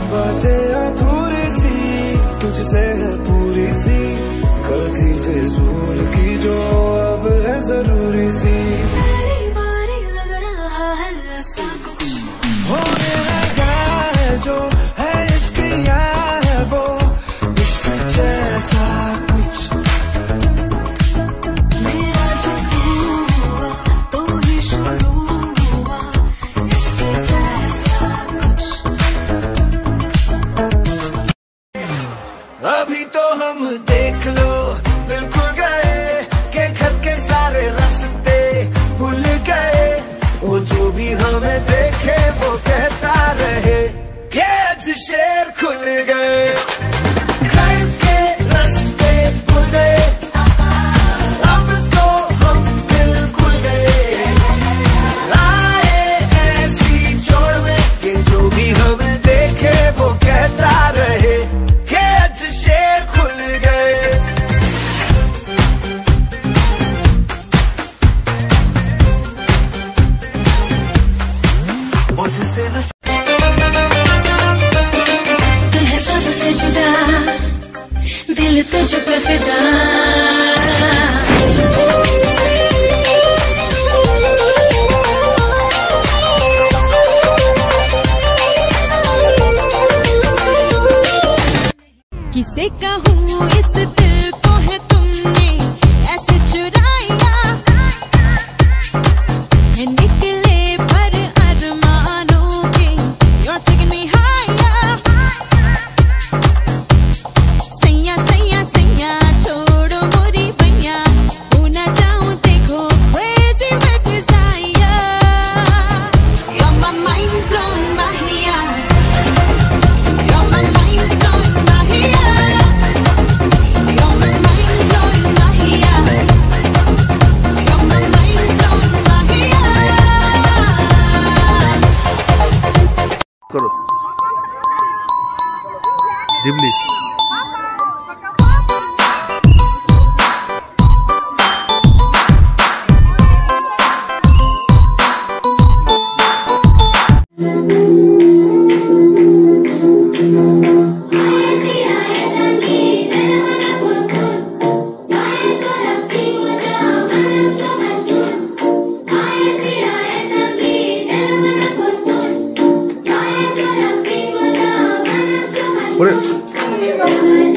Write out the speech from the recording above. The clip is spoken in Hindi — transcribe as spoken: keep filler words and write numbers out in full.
बातें अधूरी सी तुझसे है पूरी सी, कल थी फिजूल की जो अब है जरूरी सी। पहली बार लग रहा है ऐसा कुछ होने लगा है जो है इश्क या है वो इश्क जैसा कुछ। मेरा जो हुआ तो ही शुरू हुआ इसके जैसा कुछ। अभी तो हम देख लो बिल्कुल गए के घर के सारे रास्ते भूल गए, वो जो भी हमें देखे वो कहता रहे कि आज शेर खुल गए। घर के रास्ते खुल गए, अब तो हम बिल्कुल गए, आए ऐसी छोड़ में कि जो भी हमें देखे वो कहता रहे कि आज शेर खुल गए। मुझसे न तू है सबसे जुदा, दिल तुझ पे फिदा। किसे कहूँ इस दिल को है तुमने ऐसे चुराया है, निकले पर अरमानों के You're taking me higher। सैया सैया सैया छोड़ो मोरी भैया, हो ना जाऊँ देखो crazy with desire। You're my mind blown Mahia, you're my mind blown Mahia, you're my mind blown Mahia, you're my mind blown Mahia। करो डिबली। Put it.